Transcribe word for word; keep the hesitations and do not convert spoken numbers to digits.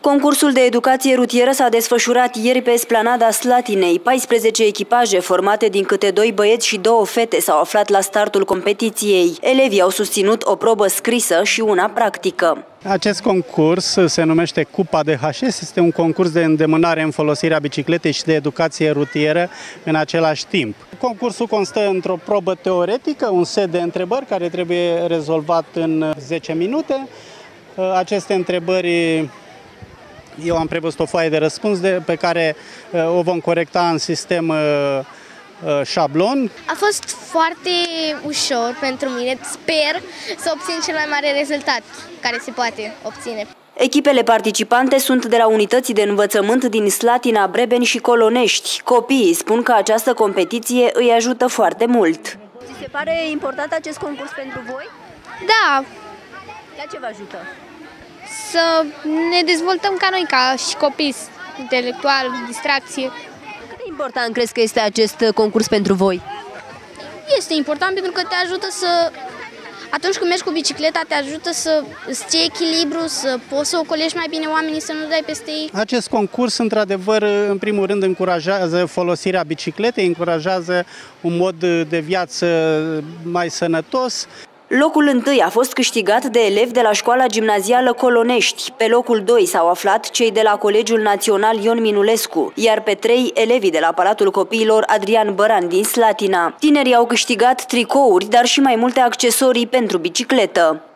Concursul de educație rutieră s-a desfășurat ieri pe esplanada Slatinei. paisprezece echipaje formate din câte doi băieți și două fete s-au aflat la startul competiției. Elevii au susținut o probă scrisă și una practică. Acest concurs se numește Cupa de H S, este un concurs de îndemânare în folosirea bicicletei și de educație rutieră în același timp. Concursul constă într-o probă teoretică, un set de întrebări care trebuie rezolvat în zece minute. Aceste întrebări, eu am prevăzut o foaie de răspuns de, pe care uh, o vom corecta în sistem uh, uh, șablon. A fost foarte ușor pentru mine. Sper să obțin cel mai mare rezultat care se poate obține. Echipele participante sunt de la unității de învățământ din Slatina, Brebeni și Colonești. Copiii spun că această competiție îi ajută foarte mult. Ți se pare important acest concurs pentru voi? Da. La ce vă ajută? Să ne dezvoltăm ca noi, ca și copii, intelectual, distracție. Cât de important crezi că este acest concurs pentru voi? Este important pentru că te ajută să, atunci când mergi cu bicicleta, te ajută să îți ții echilibru, să poți să ocolești mai bine oamenii, să nu dai peste ei. Acest concurs, într-adevăr, în primul rând încurajează folosirea bicicletei, încurajează un mod de viață mai sănătos. Locul întâi a fost câștigat de elevi de la școala gimnazială Colonești. Pe locul doi s-au aflat cei de la Colegiul Național Ion Minulescu, iar pe trei elevii de la Palatul Copiilor Adrian Băran din Slatina. Tinerii au câștigat tricouri, dar și mai multe accesorii pentru bicicletă.